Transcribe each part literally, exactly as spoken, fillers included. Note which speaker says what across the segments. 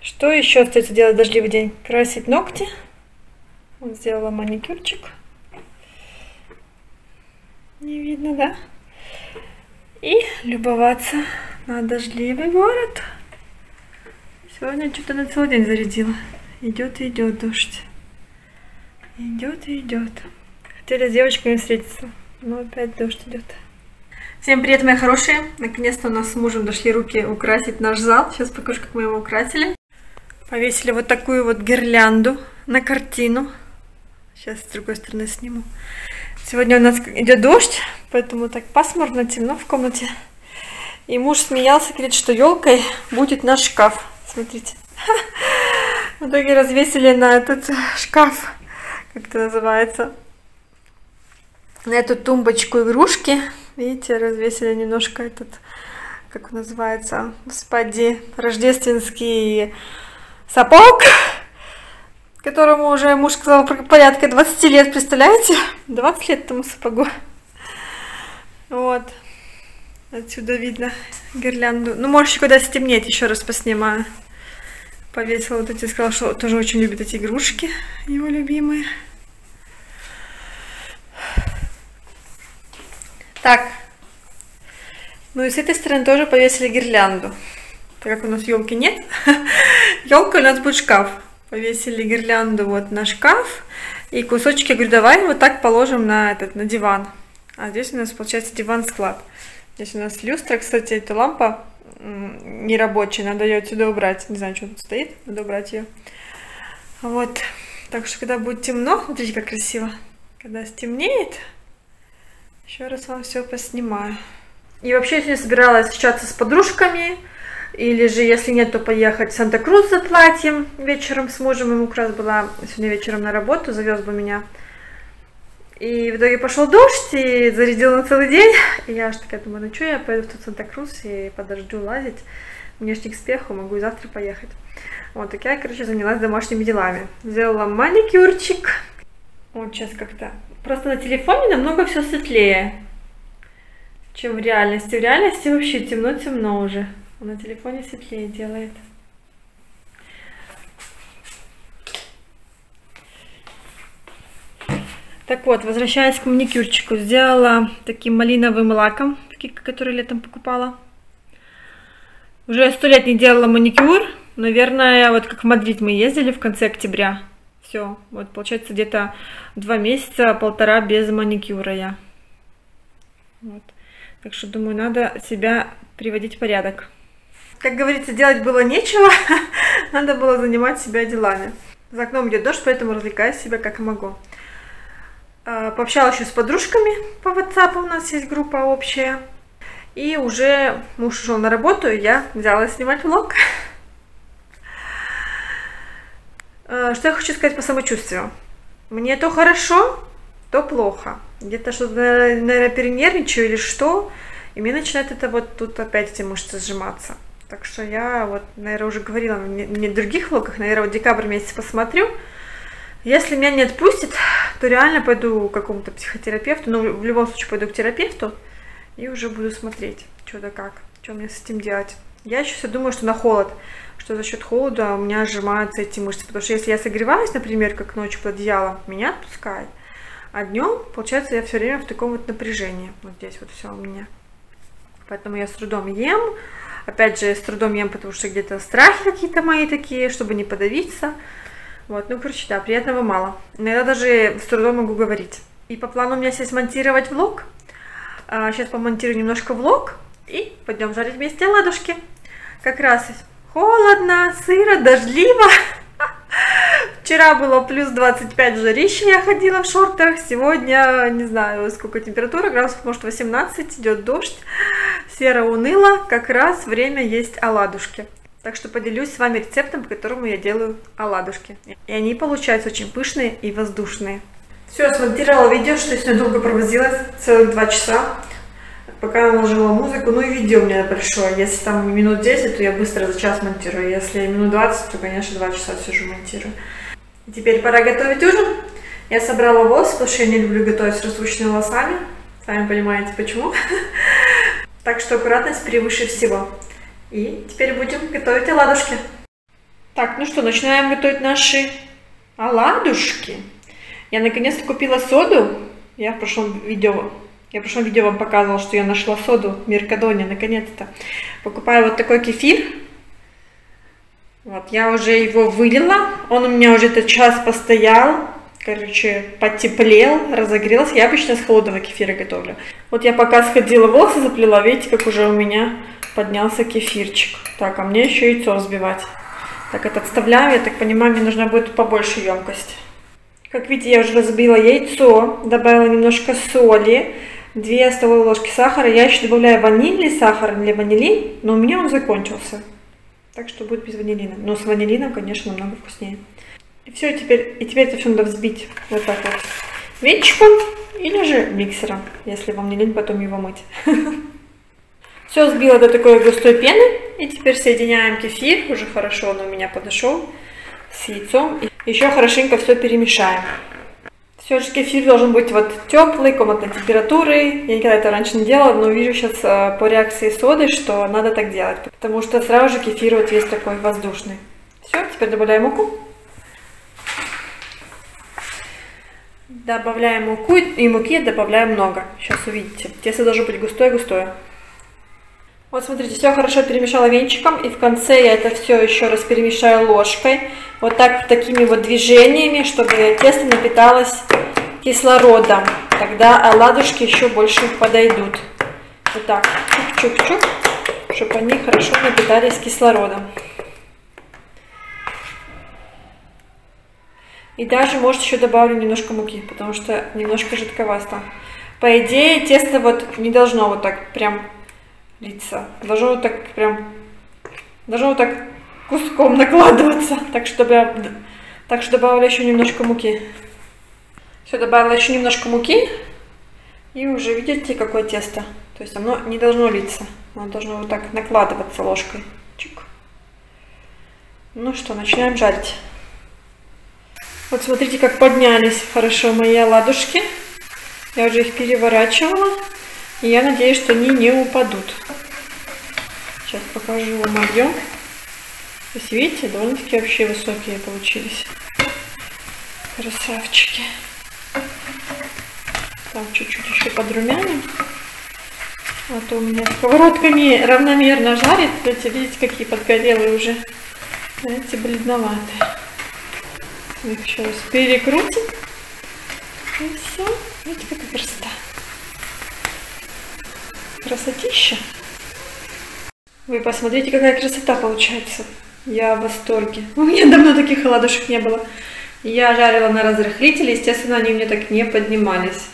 Speaker 1: Что еще остается делать в дождливый день? Красить ногти. Вот сделала маникюрчик. Не видно, да? И любоваться на дождливый город. Сегодня что-то на целый день зарядила. Идет и идет дождь. Идет и идет. Хотели с девочками встретиться, но опять дождь идет. Всем привет, мои хорошие! Наконец-то у нас с мужем дошли руки украсить наш зал. Сейчас покажу, как мы его украсили. Повесили вот такую вот гирлянду на картину. Сейчас с другой стороны сниму. Сегодня у нас идет дождь, поэтому так пасмурно, темно в комнате. И муж смеялся, говорит, что елкой будет наш шкаф. Смотрите. В итоге развесили на этот шкаф, как это называется, на эту тумбочку игрушки. Видите, развесили немножко этот, как он называется, господи, рождественский сапог, которому уже муж сказал порядка двадцати лет, представляете? двадцать лет этому сапогу. Вот. Отсюда видно гирлянду. Ну, может, когда стемнеет, еще раз поснимаю. Повесила вот эти, сказала, что тоже очень любит эти игрушки, его любимые. Так. Ну и с этой стороны тоже повесили гирлянду. Так как у нас елки нет, елка у нас будет шкаф. Повесили гирлянду вот на шкаф. И кусочки, я говорю, давай вот так положим на этот, на диван. А здесь у нас получается диван-склад. Здесь у нас люстра, кстати, эта лампа не рабочая, надо ее отсюда убрать. Не знаю, что тут стоит, надо убрать ее. Вот. Так что, когда будет темно, смотрите, как красиво. Когда стемнеет, еще раз вам все поснимаю. И вообще, я сегодня собиралась встречаться с подружками. Или же, если нет, то поехать в Санта-Крус за платьем вечером с мужем. Ему как раз была сегодня вечером на работу, завез бы меня. И в итоге пошел дождь, и зарядил на целый день. И я аж такая думаю, ну что, я поеду в тот Санта-Крус и подожду лазить. Мне ж не к спеху, могу и завтра поехать. Вот, так я, короче, занялась домашними делами. Сделала маникюрчик. Вот сейчас как-то... Просто на телефоне намного все светлее, чем в реальности. В реальности вообще темно-темно уже. А на телефоне светлее делает. Так вот, возвращаясь к маникюрчику, сделала таким малиновым лаком, который летом покупала. Уже сто лет не делала маникюр. Наверное, вот как в Мадрид мы ездили в конце октября. Все, вот получается где-то два месяца, полтора без маникюра я. Вот. Так что, думаю, надо себя приводить в порядок. Как говорится, делать было нечего, надо было занимать себя делами. За окном идет дождь, поэтому развлекаю себя как могу. Пообщалась еще с подружками по WhatsApp, у нас есть группа общая. И уже муж ушел на работу, и я взяла снимать влог. Что я хочу сказать по самочувствию. Мне то хорошо, то плохо. Где-то что-то, наверное, перенервничаю или что. И мне начинает это вот тут опять эти мышцы сжиматься. Так что я вот, наверное, уже говорила не в других влогах, наверное, вот декабрь месяц посмотрю. Если меня не отпустит, то реально пойду к какому-то психотерапевту. Ну, в любом случае пойду к терапевту и уже буду смотреть, что да как, что мне с этим делать. Я еще все думаю, что на холод, что за счет холода у меня сжимаются эти мышцы. Потому что если я согреваюсь, например, как ночью под одеялом, меня отпускает. А днем, получается, я все время в таком вот напряжении. Вот здесь вот все у меня. Поэтому я с трудом ем. Опять же, с трудом ем, потому что где-то страхи какие-то мои такие, чтобы не подавиться. Вот, ну, короче, да, приятного мало. Иногда даже с трудом могу говорить. И по плану у меня сейчас монтировать влог. А, сейчас помонтирую немножко влог. И пойдем жарить вместе оладушки. Как раз холодно, сыро, дождливо. Вчера было плюс двадцать пять жарища, я ходила в шортах. Сегодня, не знаю, сколько температура, градусов, может, восемнадцать, идет дождь. Серо, уныло, как раз время есть оладушки. Так что поделюсь с вами рецептом, по которому я делаю оладушки. И они получаются очень пышные и воздушные. Все, смонтировала видео, что я сегодня долго провозилась, целых два часа, пока наложила музыку. Ну и видео у меня большое. Если там минут десять, то я быстро за час монтирую. Если минут двадцать, то, конечно, два часа сижу монтирую. И теперь пора готовить ужин. Я собрала волосы, потому что я не люблю готовить с распущенными волосами. Сами понимаете, почему. Так что аккуратность превыше всего. И теперь будем готовить оладушки. Так, ну что, начинаем готовить наши оладушки. Я наконец-то купила соду. Я в прошлом видео, я в прошлом видео вам показывала, что я нашла соду в Меркадоне, наконец-то. Покупаю вот такой кефир. Вот, я уже его вылила. Он у меня уже этот час постоял. Короче, потеплел, разогрелся. Я обычно с холодного кефира готовлю. Вот я пока сходила, волосы заплела, видите, как уже у меня поднялся кефирчик. Так, а мне еще яйцо взбивать. Так, это отставляю, я так понимаю, мне нужна будет побольше емкость. Как видите, я уже разбила яйцо, добавила немножко соли, две столовые ложки сахара. Я еще добавляю ванильный сахар или ванилин, но у меня он закончился. Так что будет без ванилина. Но с ванилином, конечно, намного вкуснее. И все, теперь, и теперь это все надо взбить вот так вот венчиком или же миксером, если вам не лень потом его мыть. Все взбила до такой густой пены. И теперь соединяем кефир. Уже хорошо он у меня подошел с яйцом. И еще хорошенько все перемешаем. Все же кефир должен быть вот теплый, комнатной температуры. Я никогда это раньше не делала, но вижу сейчас по реакции соды, что надо так делать. Потому что сразу же кефир вот весь такой воздушный. Все, теперь добавляем муку. Добавляем муку, и муки добавляем много. Сейчас увидите. Тесто должно быть густое-густое. Вот смотрите, все хорошо перемешала венчиком, и в конце я это все еще раз перемешаю ложкой. Вот так, такими вот движениями, чтобы тесто напиталось кислородом. Тогда оладушки еще больше подойдут. Вот так, чук-чук-чук, чтобы они хорошо напитались кислородом. И даже, может, еще добавлю немножко муки, потому что немножко жидковато. По идее, тесто вот не должно вот так прям литься. Должно вот так прям, должно вот так куском накладываться. Так, чтобы я, так что добавила еще немножко муки. Все, добавила еще немножко муки. И уже видите, какое тесто. То есть оно не должно литься. Оно должно вот так накладываться ложкой. Чик. Ну что, начинаем жарить. Вот смотрите, как поднялись хорошо мои оладушки. Я уже их переворачивала. И я надеюсь, что они не упадут. Сейчас покажу вам объем. То есть, видите, довольно-таки вообще высокие получились. Красавчики. Так, чуть-чуть еще подрумяним. А то у меня сковородка не равномерно жарит. Видите, видите, какие подгорелые уже. Знаете, бледноватые. Их еще раз перекрутим. И все. Видите, какая красота. Красотища. Вы посмотрите, какая красота получается. Я в восторге. У меня давно таких оладушек не было. Я жарила на разрыхлителе, естественно, они мне так не поднимались.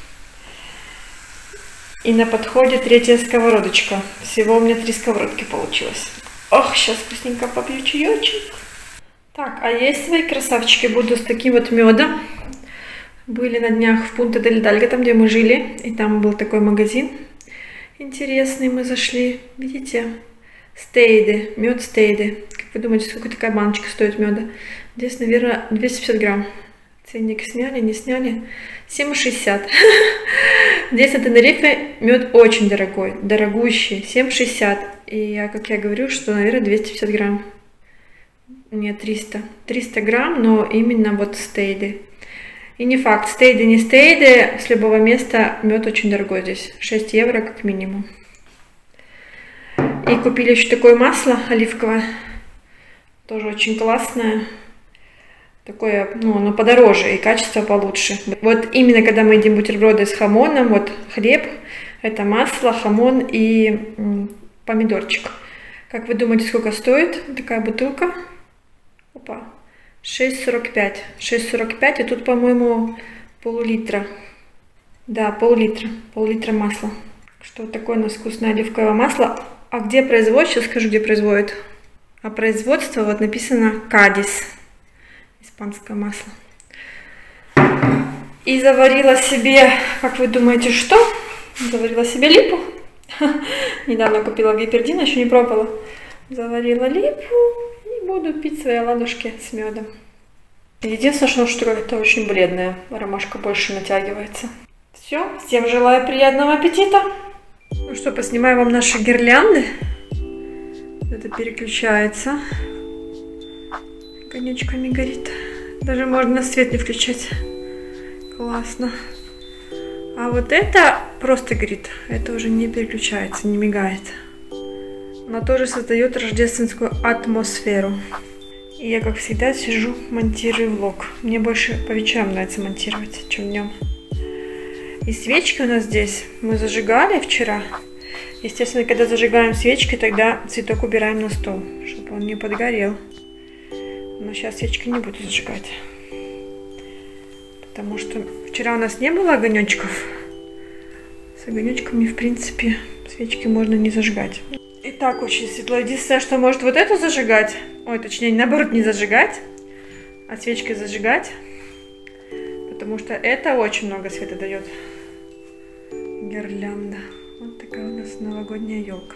Speaker 1: И на подходе третья сковородочка. Всего у меня три сковородки получилось. Ох, сейчас вкусненько попью чаечек. Так, а есть свои красавчики. Буду с таким вот медом. Были на днях в Пунта дель Дальго, там, где мы жили. И там был такой магазин интересный. Мы зашли. Видите? Стейды. Мед стейды. Как вы думаете, сколько такая баночка стоит меда? Здесь, наверное, двести пятьдесят грамм. Ценник сняли, не сняли. семь шестьдесят. Здесь на Тенерифе мед очень дорогой. Дорогущий. семь шестьдесят. И я, как я говорю, что, наверное, двести пятьдесят грамм. Нет, триста. триста грамм, но именно вот стейды. И не факт, стейды, не стейды, с любого места мед очень дорогой здесь. шесть евро как минимум. И купили еще такое масло оливковое. Тоже очень классное. Такое, ну, оно подороже и качество получше. Вот именно когда мы едим бутерброды с хамоном, вот хлеб, это масло, хамон и помидорчик. Как вы думаете, сколько стоит такая бутылка? Опа. шесть сорок пять. шесть сорок пять, и тут, по-моему, пол-литра. Да, пол-литра. Пол-литра масла. Что вот такое у нас вкусное оливковое масло. А где производят? Сейчас скажу, где производят. А производство вот написано Кадис. Испанское масло. И заварила себе, как вы думаете, что? Заварила себе липу. Недавно купила в Гипердино, еще не пробовала. Заварила липу. Буду пить свои оладушки с медом. Единственное, что это очень бледная. Ромашка больше натягивается. Все. Всем желаю приятного аппетита. Ну что, поснимаю вам наши гирлянды. Это переключается. огонечками горит. Даже можно свет не включать. Классно. А вот это просто горит. Это уже не переключается, не мигает. Она тоже создает рождественскую атмосферу. И я, как всегда, сижу, монтирую влог. Мне больше по вечерам нравится монтировать, чем днем. И свечки у нас здесь мы зажигали вчера. Естественно, когда зажигаем свечки, тогда цветок убираем на стол, чтобы он не подгорел. Но сейчас свечки не буду зажигать. Потому что вчера у нас не было огонечков. С огонечками, в принципе, свечки можно не зажигать. И так очень светло. Единственное, что может вот эту зажигать. Ой, точнее, наоборот, не зажигать, а свечкой зажигать. Потому что это очень много света дает. Гирлянда. Вот такая у нас новогодняя елка.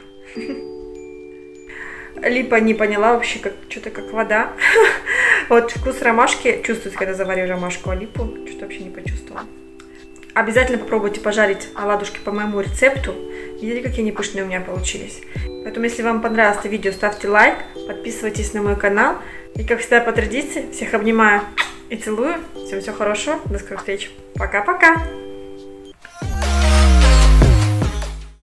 Speaker 1: Липа не поняла вообще, как что-то как вода. Вот вкус ромашки чувствуется, когда завариваю ромашку, а липу что-то вообще не почувствовала. Обязательно попробуйте пожарить оладушки по моему рецепту. Видите, какие они пышные у меня получились. Поэтому, если вам понравилось это видео, ставьте лайк, подписывайтесь на мой канал. И, как всегда, по традиции, всех обнимаю и целую. Всем всего хорошего. До скорых встреч. Пока-пока.